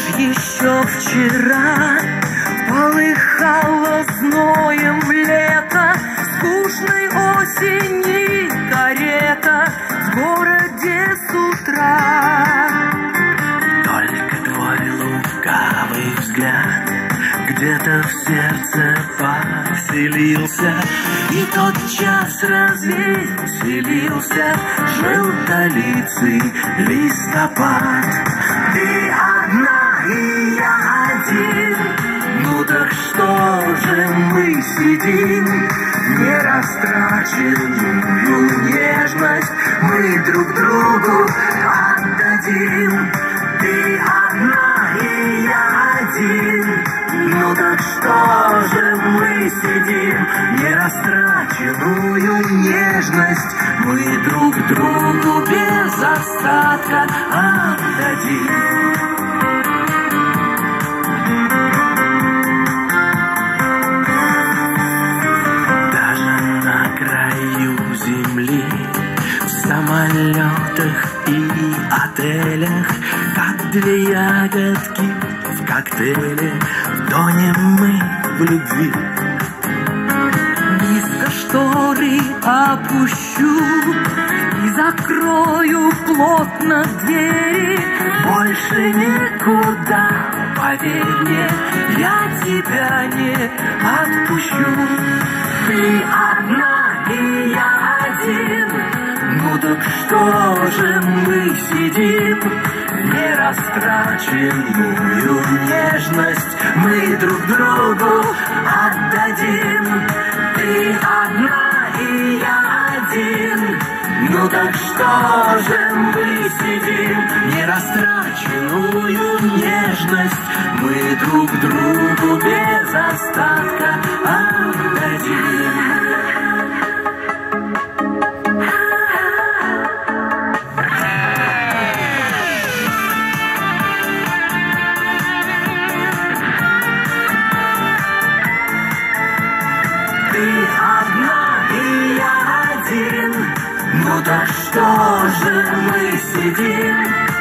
еще вчера полыхало зноем лето, скучной осени карета в городе с утра. Только твой лукавый взгляд где-то в сердце поселился, и тотчас развеселился желтолицый листопад. Ты одна и я один, ну так что же мы сидим? Нерастраченную нежность мы друг другу отдадим. Ты одна и я один, ну так что же мы сидим? Нерастраченную нежность мы друг другу без остатка отдадим. Даже на краю земли, в самолетах и отелях, как две ягодки в коктейле, тонем мы в любви. Низко шторы опущу и закрою плотно двери. Больше никуда, поверь мне, я тебя не отпущу. Ты одна и я один, ну так что же мы сидим? Нерастраченную нежность мы друг другу отдадим. Ты одна и я один, ну так что же мы сидим? Нерастраченную нежность мы друг другу без остатка отдадим. Ну так что же мы сидим?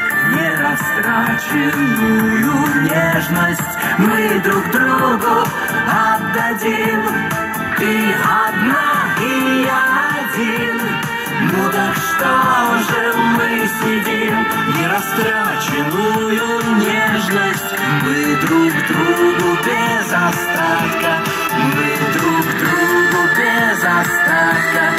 Нерастраченную нежность мы друг другу отдадим. Ты одна и я один, ну так что же мы сидим? Нерастраченную нежность мы друг другу без остатка, мы друг другу без остатка